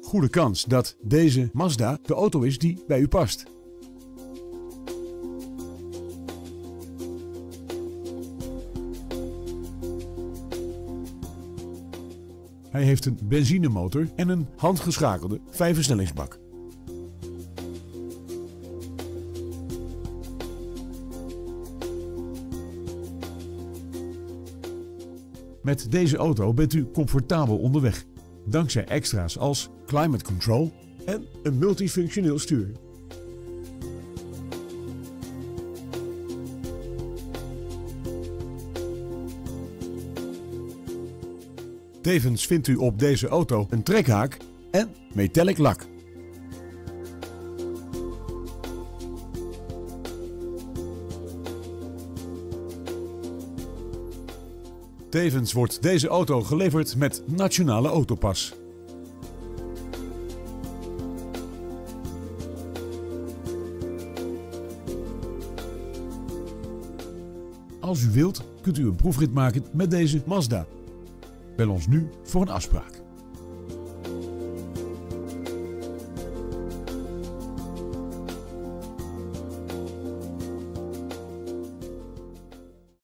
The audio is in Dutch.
goede kans dat deze Mazda de auto is die bij u past. Hij heeft een benzinemotor en een handgeschakelde 5-versnellingsbak. Met deze auto bent u comfortabel onderweg, dankzij extra's als climate control en een multifunctioneel stuur. Tevens vindt u op deze auto een trekhaak en metallic lak. Tevens wordt deze auto geleverd met Nationale Autopas. Als u wilt, kunt u een proefrit maken met deze Mazda. Bel ons nu voor een afspraak.